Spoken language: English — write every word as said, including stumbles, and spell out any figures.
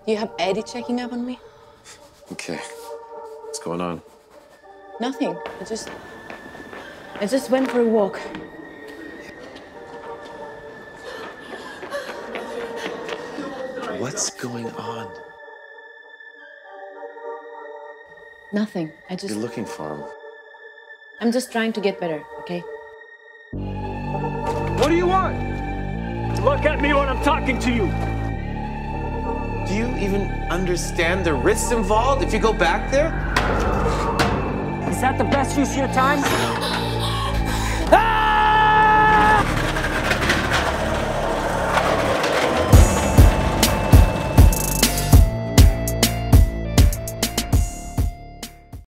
Do you have Eddie checking up on me? Okay. What's going on? Nothing. I just... I just went for a walk. What's going on? Nothing. I just... You're looking for him. I'm just trying to get better, okay? What do you want? Look at me when I'm talking to you. Do you even understand the risks involved if you go back there? Is that the best use of your time?